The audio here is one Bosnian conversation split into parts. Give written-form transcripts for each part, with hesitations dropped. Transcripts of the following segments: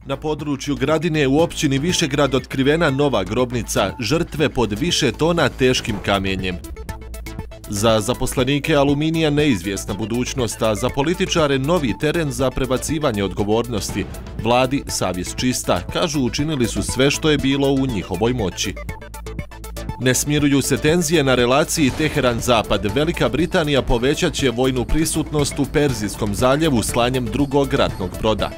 Na području Gradine u općini Višegrad otkrivena nova grobnica žrtve pod više tona teškim kamenjem. Za zaposlenike Aluminija neizvjesna budućnost, a za političare novi teren za prebacivanje odgovornosti. Vladi savjest čista, kažu učinili su sve što je bilo u njihovoj moći. Ne smiruju se tenzije na relaciji Teheran-Zapad. Velika Britanija povećat će vojnu prisutnost u Perzijskom zaljevu slanjem drugog ratnog broda.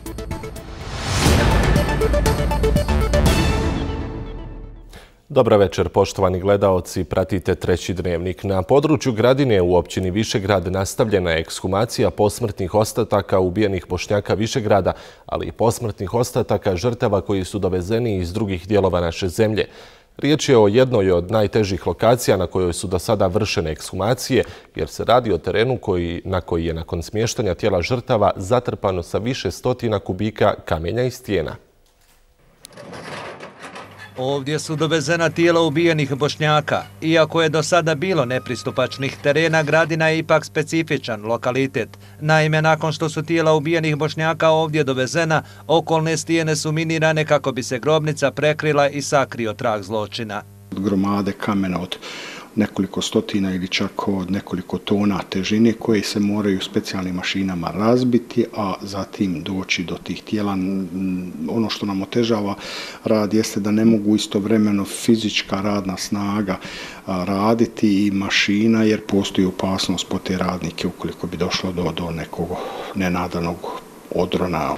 Dobar večer, poštovani gledaoci, pratite Treći dnevnik. Na području Gradine u općini Višegrad nastavljena je ekshumacija posmrtnih ostataka ubijenih Bošnjaka Višegrada, ali i posmrtnih ostataka žrtava koji su dovezeni iz drugih dijelova naše zemlje. Riječ je o jednoj od najtežih lokacija na kojoj su do sada vršene ekshumacije, jer se radi o terenu na koji je nakon smještanja tijela žrtava zatrpano sa više stotina kubika kamenja i stijena. Ovdje su dovezena tijela ubijenih Bošnjaka. Iako je do sada bilo nepristupačnih terena, Gradina je ipak specifičan lokalitet. Naime, nakon što su tijela ubijenih Bošnjaka ovdje dovezena, okolne stijene su minirane kako bi se grobnica prekrila i sakrio trag zločina. Gromade kamena od nekoliko stotina ili čak od nekoliko tona težine koje se moraju specijalnim mašinama razbiti, a zatim doći do tih tijela. Ono što nam otežava rad jeste da ne mogu istovremeno fizička radna snaga raditi i mašina, jer postoji opasnost po te radnike ukoliko bi došlo do nekog nenadanog odrona.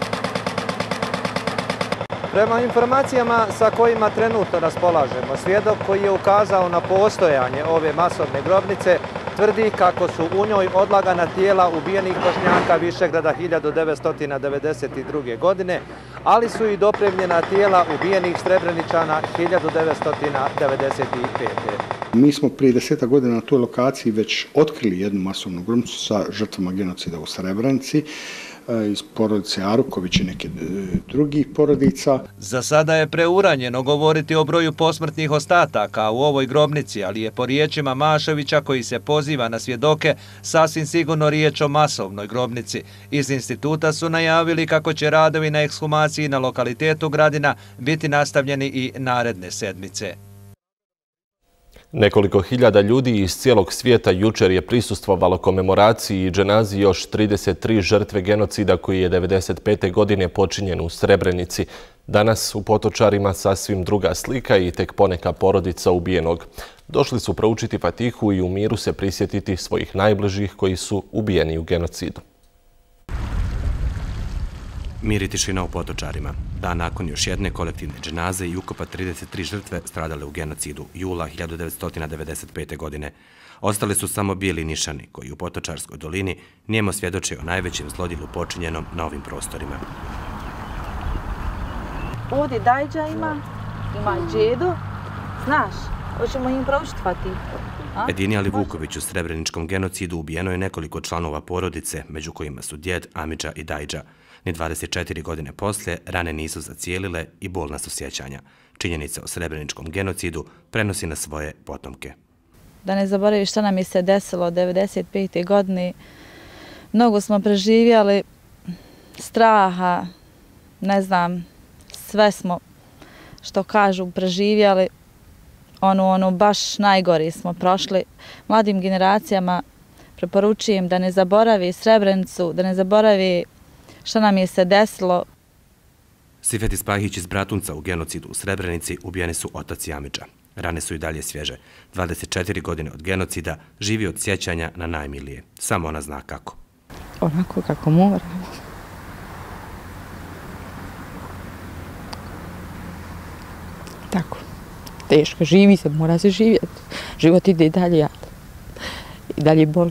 Prema informacijama sa kojima trenutno raspolažemo, svjedok koji je ukazao na postojanje ove masovne grobnice tvrdi kako su u njoj odlagana tijela ubijenih Bošnjaka Višegrada 1992. godine, ali su i dopremljena tijela ubijenih Srebreničana 1995. Mi smo prije 10 godina na toj lokaciji već otkrili jednu masovnu grobnicu sa žrtvama genocida u Srebrenici iz porodice Aruković i neke drugih porodica. Za sada je preuranjeno govoriti o broju posmrtnih ostataka u ovoj grobnici, ali je po riječima Maševića, koji se poziva na svjedoke, sasvim sigurno riječ o masovnoj grobnici. Iz instituta su najavili kako će radovi na ekshumaciji na lokalitetu Gradina biti nastavljeni i naredne sedmice. Nekoliko hiljada ljudi iz cijelog svijeta jučer je prisustvovalo komemoraciji i dženazi još 33 žrtve genocida koji je 1995. godine počinjen u Srebrenici. Danas u Potočarima sasvim druga slika i tek poneka porodica ubijenog. Došli su proučiti Fatihu i u miru se prisjetiti svojih najbližih koji su ubijeni u genocidu. Mir i tišina u Potočarima. Dan nakon još jedne kolektivne dženaze i ukopa 33 žrtve stradale u genocidu jula 1995. godine. Ostali su samo bijeli nišani koji u Potočarskoj dolini nijemo svjedoče o najvećem zlodjelu počinjenom na ovim prostorima. Ovdje Dajđa ima džedu, znaš, hoćemo im proučiti Fatihu. Edini Ali Vuković u Srebreničkom genocidu ubijeno je nekoliko članova porodice, među kojima su djed, amidža i Dajđa. Ni 24 godine poslije rane nisu zacijelile i bolna su sjećanja. Činjenica o Srebreničkom genocidu prenosi na svoje potomke. Da ne zaboraviš što nam je se desilo od 1995. godine. Mnogo smo preživjeli straha, ne znam, sve smo, što kažu, preživjeli. Ono baš najgori smo prošli. Mladim generacijama preporučujem da ne zaboravi Srebrenicu, da ne zaboravi što nam je se desilo. Sifet Ispahić iz Bratunca u genocidu u Srebrenici ubijeni su otac i amidža. Rane su i dalje svježe. 24 godine od genocida živi od sjećanja na najmilije. Samo ona zna kako. Onako kako mora. Tako. Teško, živi se, mora se živjeti. Život ide i dalje, i dalje boli.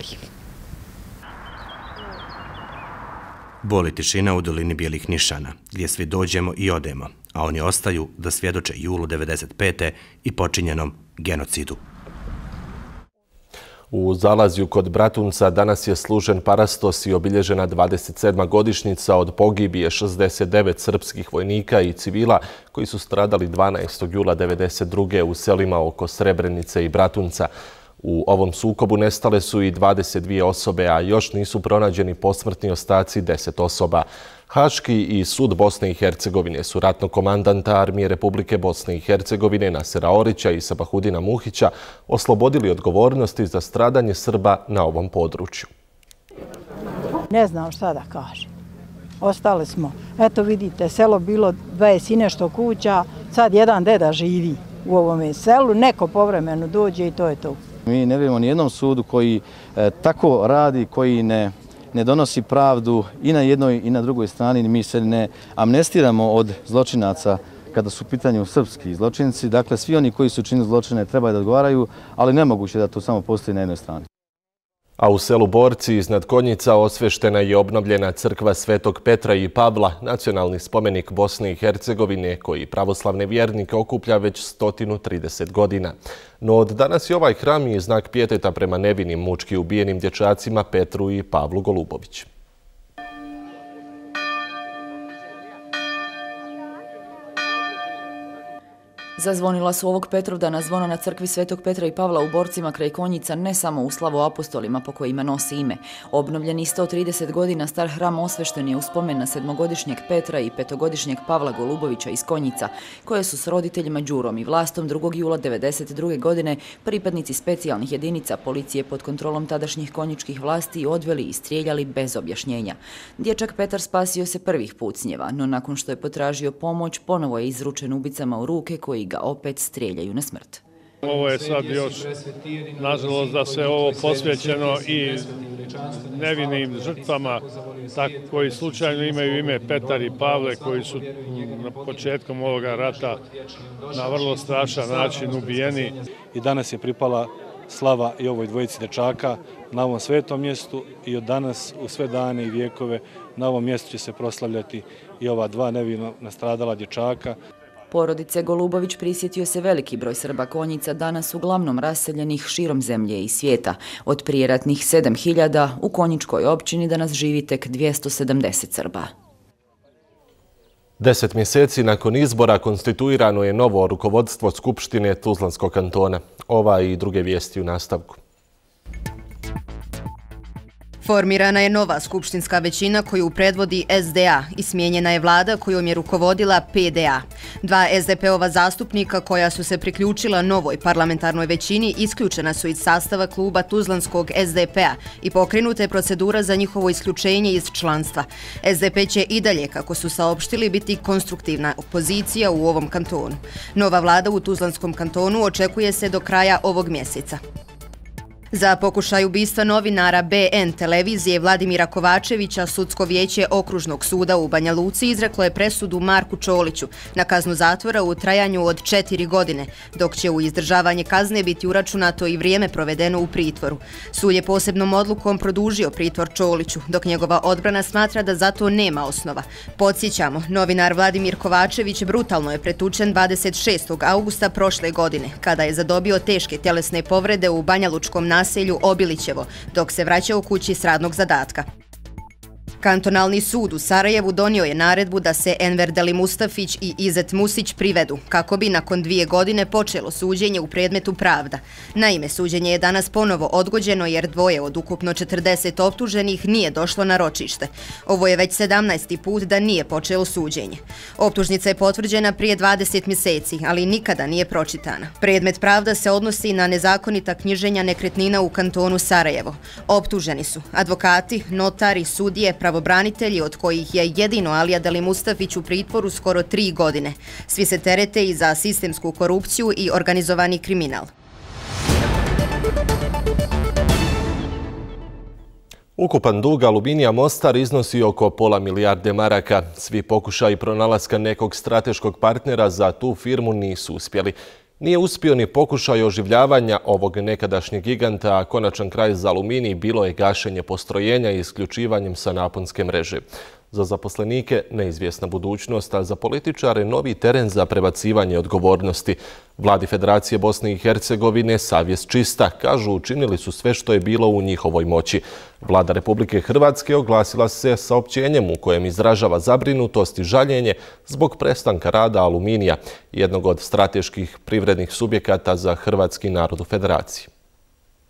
Boli tišina u dolini Bijelih nišana, gdje svi dođemo i odemo, a oni ostaju da svjedoče julu 1995. i počinjenom genocidu. U Zalazju kod Bratunca danas je služen parastos i obilježena 27. godišnjica od pogibije 69 srpskih vojnika i civila koji su stradali 12. jula 1992. u selima oko Srebrenice i Bratunca. U ovom sukobu nestale su i 22 osobe, a još nisu pronađeni posmrtni ostaci 10 osoba. Haški i sud Bosne i Hercegovine su ratnog komandanta Armije Republike Bosne i Hercegovine Nasera Orića i Sabahudina Muhića oslobodili odgovornosti za stradanje Srba na ovom području. Ne znam šta da kažem. Ostali smo. Eto vidite, selo bilo 20 i nešto kuća, sad jedan deda živi u ovome selu, neko povremeno dođe i to je to. Mi ne vjerujemo ni jednom sudu koji tako radi, koji ne donosi pravdu i na jednoj i na drugoj strani. Mi se ne amnestiramo od zločinaca kada su u pitanju srpski zločinci. Dakle, svi oni koji su činili zločine trebaju da odgovaraju, ali nemoguće da to samo postoji na jednoj strani. A u selu Borci iznad Konjica osveštena je obnovljena crkva Svetog Petra i Pavla, nacionalni spomenik Bosne i Hercegovine koji pravoslavne vjernike okuplja već 130 godina. No od danas je ovaj hram i znak pijeteta prema nevinim mučki ubijenim dječacima Petru i Pavlu Golubović. Zazvonila su ovog Petrovdana zvona na crkvi Svetog Petra i Pavla u Borcima kraj Konjica ne samo u slavu apostolima po kojima nosi ime. Obnovljeni 130 godina star hram osvešten je u spomen na 7-godišnjeg Petra i 5-godišnjeg Pavla Golubovića iz Konjica, koje su s roditeljima Đurom i Vlastom 2. jula 1992. godine pripadnici specijalnih jedinica policije pod kontrolom tadašnjih konjičkih vlasti odveli i strijeljali bez objašnjenja. Dječak Petar spasio se prvih pucnjeva, no nakon što je potražio pomoć, ponovo je izručen ubicama u ruke koji ga opet strijeljaju na smrt. Ovo je sad još, nažalost, da se ovo posvećeno i nevinim žrtvama koji slučajno imaju ime Petar i Pavle, koji su na početkom ovoga rata na vrlo strašan način ubijeni. I danas je pripala slava i ovoj dvojici dečaka na ovom svetom mjestu i od danas u sve dane i vijekove na ovom mjestu će se proslavljati i ova dva nevino nastradala dječaka. Porodice Golubović prisjetio se veliki broj Srba Konjica, danas uglavnom raseljenih širom zemlje i svijeta. Od prijeratnih 7000 u Konjičkoj općini danas živi tek 270 Srba. 10 mjeseci nakon izbora konstituirano je novo rukovodstvo Skupštine Tuzlanskog kantona. Ova i druge vijesti u nastavku. Formirana je nova skupštinska većina koju predvodi SDA i smijenjena je vlada kojom je rukovodila PDA. Dva SDP-ova zastupnika koja su se priključila novoj parlamentarnoj većini isključena su iz sastava kluba Tuzlanskog SDP-a i pokrenuta je procedura za njihovo isključenje iz članstva. SDP će i dalje, kako su saopštili, biti konstruktivna opozicija u ovom kantonu. Nova vlada u Tuzlanskom kantonu očekuje se do kraja ovog mjeseca. Za pokušaj ubistva novinara BN televizije Vladimira Kovačevića Sudsko vijeće Okružnog suda u Banja Luci izreklo je presudu Marku Čoliću na kaznu zatvora u trajanju od 4 godine, dok će u izdržavanje kazne biti uračunato i vrijeme provedeno u pritvoru. Sud je posebnom odlukom produžio pritvor Čoliću, dok njegova odbrana smatra da za to nema osnova. Podsjećamo, novinar Vladimir Kovačević brutalno je pretučen 26. augusta prošle godine, kada je zadobio teške tjelesne povrede u banjalučkom naselju Obilićevo, dok se vraćao kući s radnog zadatka. Kantonalni sud u Sarajevu donio je naredbu da se Enver Deli Mustafić i Izet Musić privedu, kako bi nakon 2 godine počelo suđenje u predmetu Pravda. Naime, suđenje je danas ponovo odgođeno jer dvoje od ukupno 40 optuženih nije došlo na ročište. Ovo je već 17. put da nije počelo suđenje. Optužnica je potvrđena prije 20 mjeseci, ali nikada nije pročitana. Predmet Pravda se odnosi na nezakonita knjiženja nekretnina u kantonu Sarajevo. Optuženi su advokati, notari, sudije, pravobranitelji, od kojih je jedino Alija Deli Mustafić u pritvoru skoro 3 godine. Svi se terete i za sistemsku korupciju i organizovani kriminal. Ukupan dug Aluminija Mostar iznosi oko pola milijarde maraka. Svi pokušaji pronalaska nekog strateškog partnera za tu firmu nisu uspjeli. Nije uspio ni pokušaj oživljavanja ovog nekadašnjeg giganta, a konačan kraj za Aluminij bilo je gašenje postrojenja i isključivanjem sa naponske mreže. Za zaposlenike neizvjesna budućnost, a za političare novi teren za prebacivanje odgovornosti. Vladi Federacije Bosne i Hercegovine savjest čista, kažu učinili su sve što je bilo u njihovoj moći. Vlada Republike Hrvatske oglasila se saopćenjem u kojem izražava zabrinutost i žaljenje zbog prestanka rada Aluminija, jednog od strateških privrednih subjekata za hrvatski narod u Federaciji.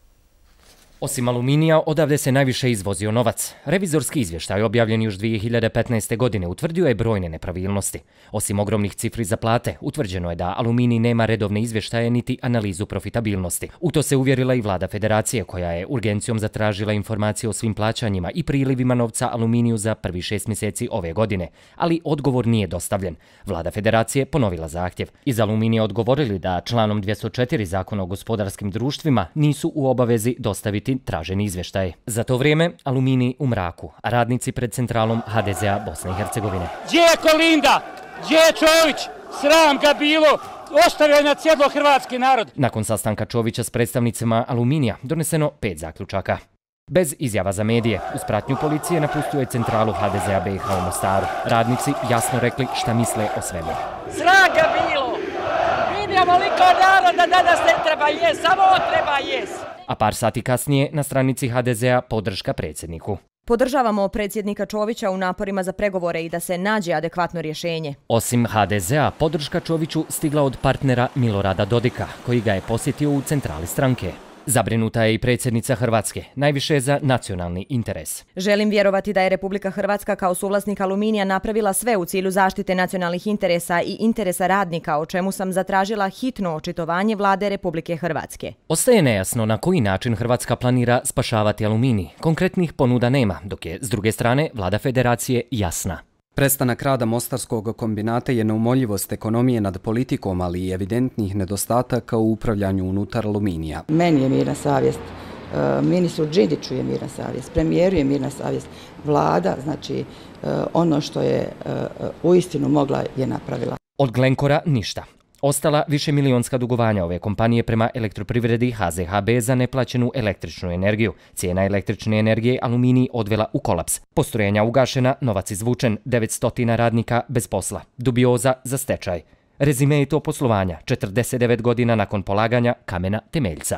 Osim aluminija, odavde se najviše izvozio novac. Revizorski izvještaj objavljen još 2015. godine utvrdio je brojne nepravilnosti. Osim ogromnih cifri za plate, utvrđeno je da aluminij nema redovne izvještaje niti analizu profitabilnosti. U to se uvjerila i vlada federacije, koja je urgencijom zatražila informacije o svim plaćanjima i prilivima novca aluminiju za prvi 6 mjeseci ove godine, ali odgovor nije dostavljen. Vlada federacije ponovila zahtjev. Iz aluminija odgovorili da članom 204 Zakona o gospodarskim društvima nisu u obavezi dostaviti traženi izvještaj. Za to vrijeme aluminij u mraku, a radnici pred centralom HDZ-a Bosne i Hercegovine. Gdje je Kolinda? Gdje je Čović? Sram ga bilo! Ostavio je na cjedlo hrvatski narod. Nakon sastanka Čovića s predstavnicima aluminija doneseno 5 zaključaka. Bez izjava za medije, uz pratnju policije napustio je centralu HDZ-a BiH u Mostaru. Radnici jasno rekli šta misle o svemu. Sram ga bilo! Vidimo liko naroda danas ne treba jest, samo treba jest. A par sati kasnije na stranici HDZ-a podrška predsjedniku. Podržavamo predsjednika Čovića u naporima za pregovore i da se nađe adekvatno rješenje. Osim HDZ-a, podrška Čoviću stigla od partnera Milorada Dodika, koji ga je posjetio u centrali stranke. Zabrinuta je i predsjednica Hrvatske, najviše za nacionalni interes. Želim vjerovati da je Republika Hrvatska kao suvlasnik aluminija napravila sve u cilju zaštite nacionalnih interesa i interesa radnika, o čemu sam zatražila hitno očitovanje vlade Republike Hrvatske. Ostaje nejasno na koji način Hrvatska planira spašavati aluminij. Konkretnih ponuda nema, dok je s druge strane vlada federacije jasna. Prestanak rada Mostarskog kombinata je neumoljivost ekonomije nad politikom, ali i evidentnih nedostataka u upravljanju unutar aluminija. Meni je mirna savjest, ministru Đinđiću je mirna savjest, premijeru je mirna savjest, vlada, znači ono što je uistinu mogla je napravila. Od Glenkora ništa. Ostala višemilijonska dugovanja ove kompanije prema elektroprivredi HZHB za neplaćenu električnu energiju. Cijena električne energije aluminij odvela u kolaps. Postrojenja ugašena, novac izvučen, 900 radnika bez posla. Dubioza za stečaj. Rezime je to poslovanja 49 godina nakon polaganja kamena temeljca.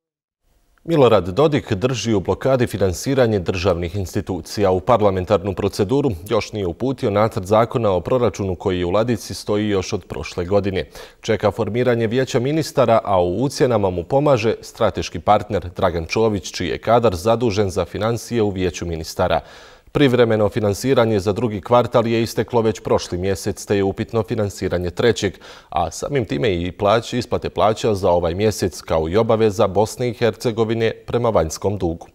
Milorad Dodik drži u blokadi finansiranje državnih institucija. U parlamentarnu proceduru još nije uputio nacrt zakona o proračunu koji u ladici stoji još od prošle godine. Čeka formiranje vijeća ministara, a u ucjenama mu pomaže strateški partner Dragan Čović, čiji je kadar zadužen za financije u vijeću ministara. Privremeno finansiranje za drugi kvartal je isteklo već prošli mjesec, te je upitno finansiranje trećeg, a samim time i isplate plaća za ovaj mjesec, kao i obaveza Bosne i Hercegovine prema vanjskom dugu.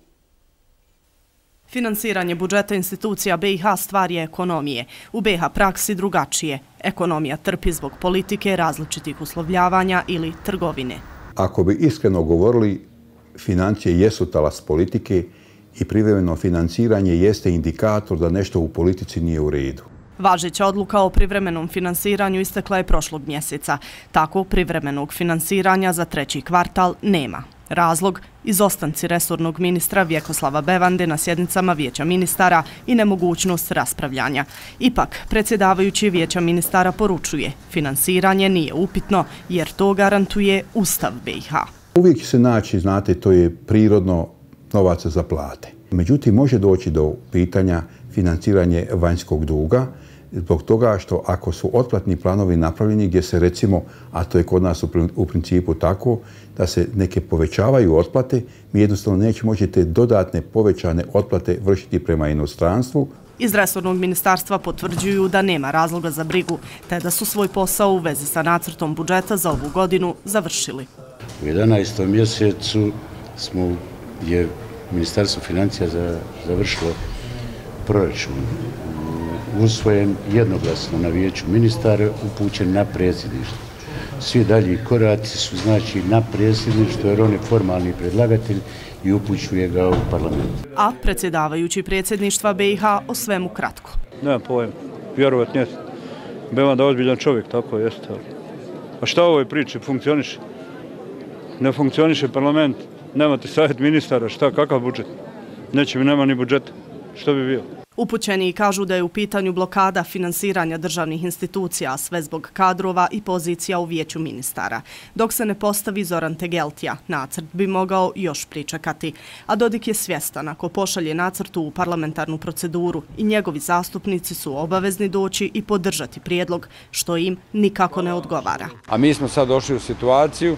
Finansiranje budžeta institucija BiH stvar je ekonomije. U BiH praksi drugačije. Ekonomija trpi zbog politike, različitih uslovljavanja ili trgovine. Ako bi iskreno govorili, financije jesu talas politike i privremeno finansiranje jeste indikator da nešto u politici nije u redu. Važeća odluka o privremenom finansiranju istekla je prošlog mjeseca. Tako privremenog finansiranja za treći kvartal nema. Razlog – izostanci resornog ministra Vjekoslava Bevande na sjednicama vijeća ministara i nemogućnost raspravljanja. Ipak, predsjedavajući vijeća ministara poručuje, finansiranje nije upitno jer to garantuje Ustav BiH. Uvijek će se naći, znate, to je prirodno, novaca za plate. Međutim, može doći do pitanja financiranje vanjskog duga zbog toga što ako su otplatni planovi napravljeni gdje se recimo, a to je kod nas u principu tako, da se neke povećavaju otplate, mi jednostavno neće moći te dodatne povećane otplate vršiti prema inostranstvu. Iz resornog ministarstva potvrđuju da nema razloga za brigu, te da su svoj posao u vezi sa nacrtom budžeta za ovu godinu završili. U 11. mjesecu je Ministarstvo financija završilo proračun, usvojen jednoglasno na vijeću ministara, upućen na predsjedništvo. Svi dalji koraci su znači na predsjedništvo jer on je formalni predlagatelj i upućuje ga u parlament. A predsjedavajući predsjedništva BiH o svemu kratko. Nemam pojma, vjerovat njest. Bevanda ozbiljan čovjek, tako jeste. A šta u ovoj priči funkcioniše? Ne funkcioniše parlament. Nemate savjet ministara, šta, kakav budžet? Neće mi nema ni budžeta. Što bi bio? Upućeni kažu da je u pitanju blokada finansiranja državnih institucija, sve zbog kadrova i pozicija u vijeću ministara. Dok se ne postavi Zoran Tegeltija, nacrt bi mogao još pričekati. A Dodik je svjestan ako pošalje nacrtu u parlamentarnu proceduru i njegovi zastupnici su obavezni doći i podržati prijedlog, što im nikako ne odgovara. A mi smo sad došli u situaciju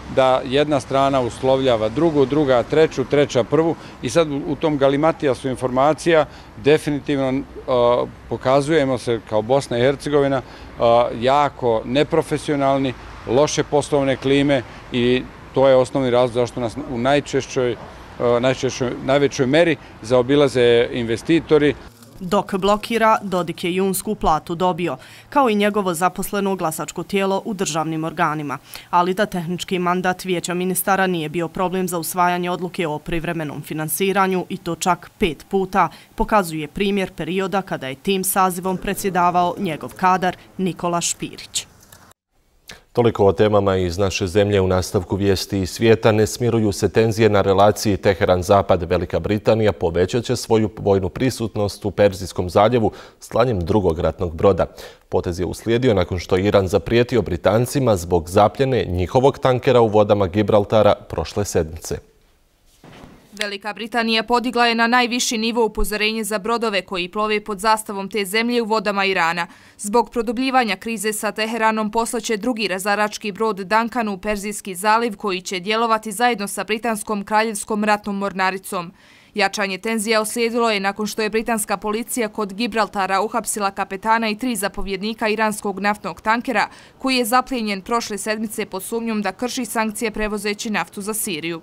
da jedna strana uslovljava drugu, druga treću, treća prvu i sad u tom galimatijasu informacija definitivno pokazujemo se kao Bosna i Hercegovina jako neprofesionalni, loše poslovne klime i to je osnovni razlog zašto nas u najvećoj meri zaobilaze investitori. Dok blokira, Dodik je junsku platu dobio, kao i njegovo zaposleno glasačko tijelo u državnim organima. Ali da tehnički mandat vijeća ministara nije bio problem za usvajanje odluke o privremenom finansiranju i to čak 5 puta, pokazuje primjer perioda kada je tim sazivom predsjedavao njegov kadar Nikola Špirić. Toliko o temama iz naše zemlje. U nastavku vijesti iz svijeta. Ne smiruju se tenzije na relaciji Teheran-Zapad. Velika Britanija povećat će svoju vojnu prisutnost u Perzijskom zaljevu slanjem drugog ratnog broda. Potez je uslijedio nakon što je Iran zaprijetio Britancima zbog zapljene njihovog tankera u vodama Gibraltara prošle sedmice. Velika Britanija podigla je na najviši nivo upozorenje za brodove koji plove pod zastavom te zemlje u vodama Irana. Zbog produbljivanja krize sa Teheranom poslaće drugi razarački brod Duncan u Perzijski zaliv koji će djelovati zajedno sa britanskom kraljevskom ratnom mornaricom. Jačanje tenzija uslijedilo je nakon što je britanska policija kod Gibraltara uhapsila kapetana i 3 zapovjednika iranskog naftnog tankera koji je zaplijenjen prošle sedmice pod sumnjom da krši sankcije prevozeći naftu za Siriju.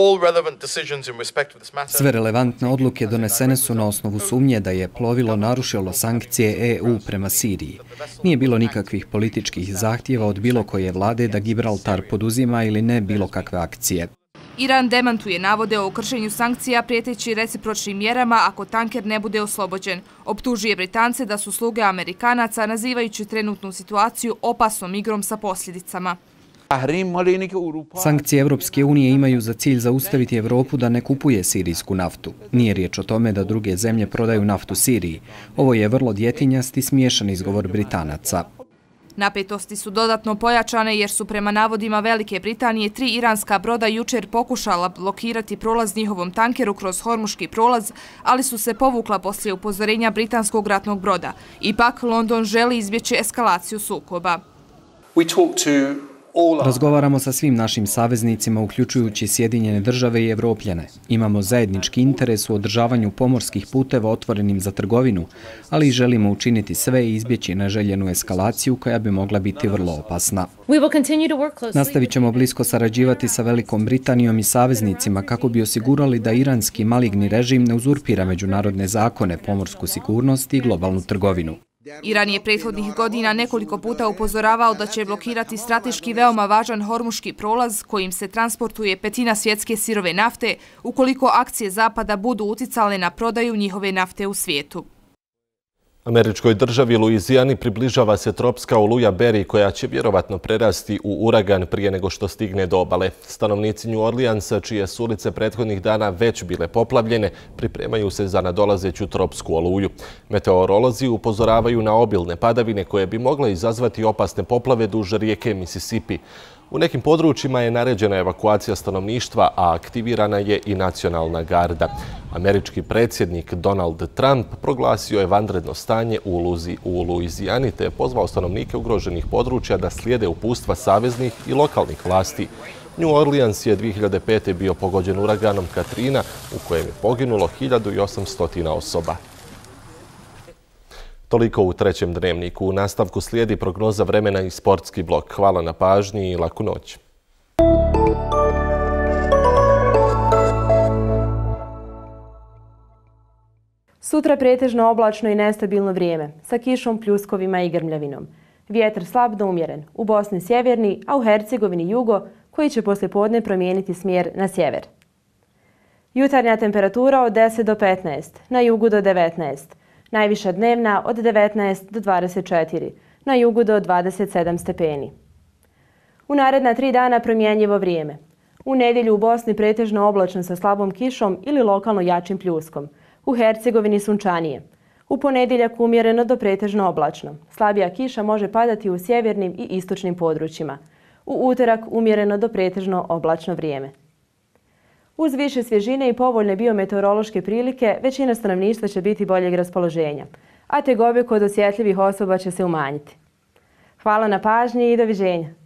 Sve relevantne odluke donesene su na osnovu sumnje da je plovilo narušilo sankcije EU prema Siriji. Nije bilo nikakvih političkih zahtjeva od bilo koje vlade da Gibraltar poduzima ili ne bilo kakve akcije. Iran demantuje navode o kršenju sankcija prijeteći recipročnim mjerama ako tanker ne bude oslobođen. Optužuje Britance da su sluge Amerikanaca nazivajući trenutnu situaciju opasnom igrom sa posljedicama. Sankcije Evropske unije imaju za cilj zaustaviti Evropu da ne kupuje sirijsku naftu. Nije riječ o tome da druge zemlje prodaju naftu Siriji. Ovo je vrlo djetinjast i smiješan izgovor Britanaca. Napetosti su dodatno pojačane jer su prema navodima Velike Britanije 3 iranska broda jučer pokušala blokirati prolaz njihovom tankeru kroz Hormuški prolaz, ali su se povukla poslije upozorenja britanskog ratnog broda. Ipak, London želi izbjeći eskalaciju sukoba. Razgovaramo sa svim našim saveznicima, uključujući Sjedinjene države i Evropljane. Imamo zajednički interes u održavanju pomorskih puteva otvorenim za trgovinu, ali i želimo učiniti sve i izbjeći neželjenu eskalaciju koja bi mogla biti vrlo opasna. Nastavit ćemo blisko sarađivati sa Velikom Britanijom i saveznicima kako bi osigurali da iranski maligni režim ne uzurpira međunarodne zakone, pomorsku sigurnost i globalnu trgovinu. Iran je prethodnih godina nekoliko puta upozoravao da će blokirati strateški veoma važan Hormuški prolaz kojim se transportuje 1/5 svjetske sirove nafte ukoliko akcije Zapada budu uticale na prodaju njihove nafte u svijetu. Američkoj državi Luizijani približava se tropska oluja Barry koja će vjerovatno prerasti u uragan prije nego što stigne do obale. Stanovnici New Orleansa, čije su ulice prethodnih dana već bile poplavljene, pripremaju se za nadolazeću tropsku oluju. Meteorolozi upozoravaju na obilne padavine koje bi mogle izazvati opasne poplave duž rijeke Mississippi. U nekim područjima je naređena evakuacija stanovništva, a aktivirana je i nacionalna garda. Američki predsjednik Donald Trump proglasio je vanredno stanje u Luizijani te je pozvao stanovnike ugroženih područja da slijede uputstva saveznih i lokalnih vlasti. New Orleans je 2005. bio pogođen uraganom Katrina u kojem je poginulo 1800 osoba. Toliko u trećem dnevniku. U nastavku slijedi prognoza vremena i sportski blok. Hvala na pažnji i laku noć. Sutra pretežno oblačno i nestabilno vrijeme, sa kišom, pljuskovima i grmljavinom. Vjetar slab do umjeren, u Bosni sjeverni, a u Hercegovini jugo, koji će poslijepodne promijeniti smjer na sjever. Jutarnja temperatura od 10 do 15, na jugu do 19. Najviša dnevna od 19 do 24, na jugu do 27 stepeni. U naredna 3 dana promjenjivo vrijeme. U nedjelju u Bosni pretežno oblačno sa slabom kišom ili lokalno jačim pljuskom. U Hercegovini sunčanije. U ponedjeljak umjereno do pretežno oblačno. Slabija kiša može padati u sjevernim i istočnim područjima. U utorak umjereno do pretežno oblačno vrijeme. Uz više svježine i povoljne biometeorološke prilike, većina stanovništva će biti boljeg raspoloženja, a tegobe kod osjetljivih osoba će se umanjiti. Hvala na pažnji i doviđenja.